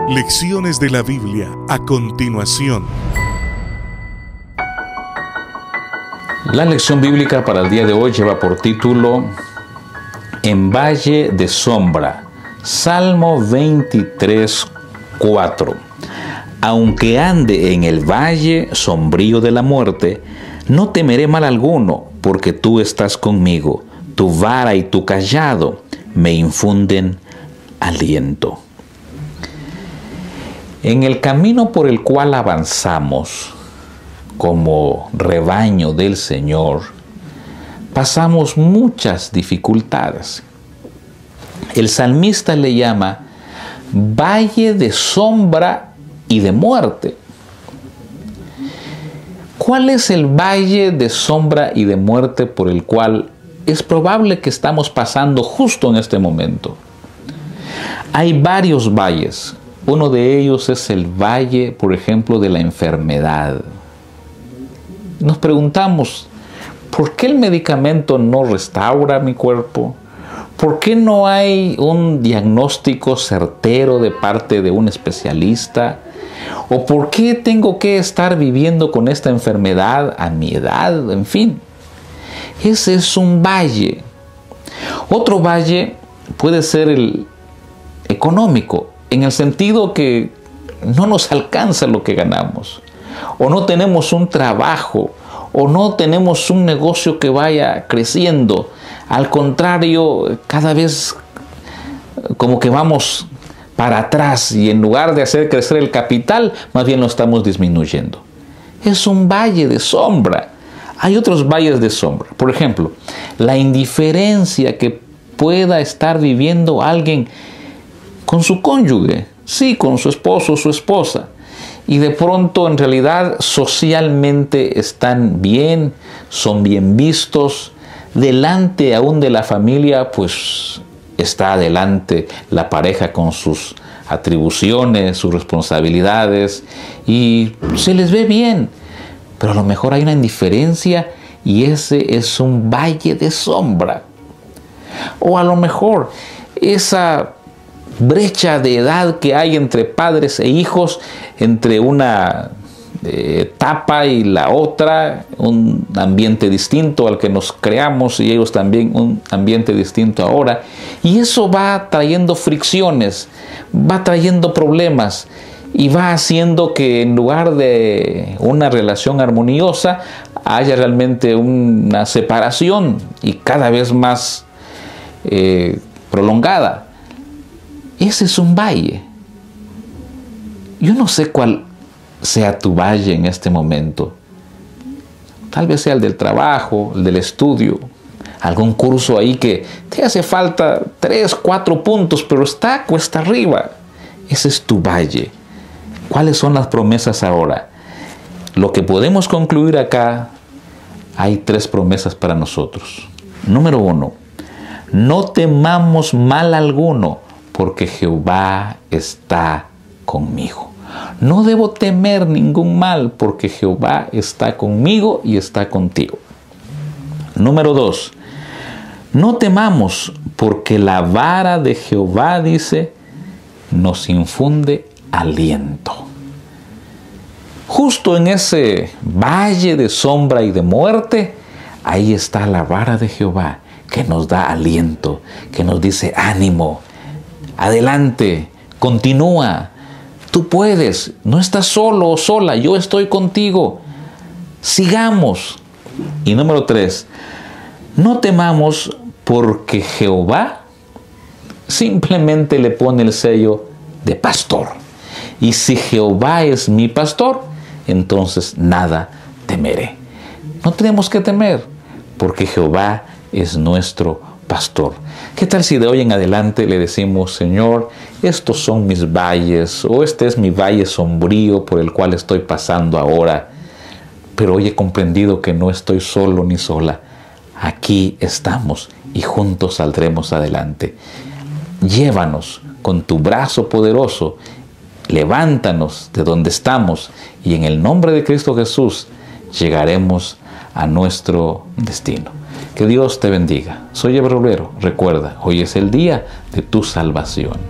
Lecciones de la Biblia a continuación. La lección bíblica para el día de hoy lleva por título En Valle de Sombra, Salmo 23, 4. Aunque ande en el valle sombrío de la muerte, no temeré mal alguno, porque tú estás conmigo. Tu vara y tu cayado me infunden aliento. En el camino por el cual avanzamos como rebaño del Señor, pasamos muchas dificultades. El salmista le llama valle de sombra y de muerte. ¿Cuál es el valle de sombra y de muerte por el cual es probable que estamos pasando justo en este momento? Hay varios valles. Uno de ellos es el valle, por ejemplo, de la enfermedad. Nos preguntamos, ¿por qué el medicamento no restaura mi cuerpo? ¿Por qué no hay un diagnóstico certero de parte de un especialista? ¿O por qué tengo que estar viviendo con esta enfermedad a mi edad? En fin, ese es un valle. Otro valle puede ser el económico, en el sentido que no nos alcanza lo que ganamos, o no tenemos un trabajo, o no tenemos un negocio que vaya creciendo. Al contrario, cada vez como que vamos para atrás y en lugar de hacer crecer el capital, más bien lo estamos disminuyendo. Es un valle de sombra. Hay otros valles de sombra. Por ejemplo, la indiferencia que pueda estar viviendo alguien con su cónyuge, sí, con su esposo o su esposa, y de pronto en realidad socialmente están bien, son bien vistos, delante aún de la familia, pues está adelante la pareja con sus atribuciones, sus responsabilidades, y se les ve bien, pero a lo mejor hay una indiferencia y ese es un valle de sombra. O a lo mejor esa brecha de edad que hay entre padres e hijos, entre una etapa y la otra, un ambiente distinto al que nos creamos y ellos también un ambiente distinto ahora, y eso va trayendo fricciones, va trayendo problemas y va haciendo que en lugar de una relación armoniosa haya realmente una separación y cada vez más prolongada. Ese es un valle. Yo no sé cuál sea tu valle en este momento. Tal vez sea el del trabajo, el del estudio, algún curso ahí que te hace falta 3, 4 puntos, pero está cuesta arriba. Ese es tu valle. ¿Cuáles son las promesas ahora? Lo que podemos concluir acá, hay 3 promesas para nosotros. Número 1, no temamos mal alguno, porque Jehová está conmigo. No debo temer ningún mal, porque Jehová está conmigo y está contigo. Número 2, no temamos, porque la vara de Jehová, dice, nos infunde aliento. Justo en ese valle de sombra y de muerte, ahí está la vara de Jehová, que nos da aliento, que nos dice ánimo. Adelante, continúa, tú puedes, no estás solo o sola, yo estoy contigo, sigamos. Y número 3, no temamos porque Jehová simplemente le pone el sello de pastor. Y si Jehová es mi pastor, entonces nada temeré. No tenemos que temer porque Jehová es nuestro pastor. ¿Qué tal si de hoy en adelante le decimos, Señor, estos son mis valles, o este es mi valle sombrío por el cual estoy pasando ahora, pero hoy he comprendido que no estoy solo ni sola. Aquí estamos y juntos saldremos adelante. Llévanos con tu brazo poderoso, levántanos de donde estamos y en el nombre de Cristo Jesús llegaremos a nuestro destino. Que Dios te bendiga. Soy Eber Obrero. Recuerda, hoy es el día de tu salvación.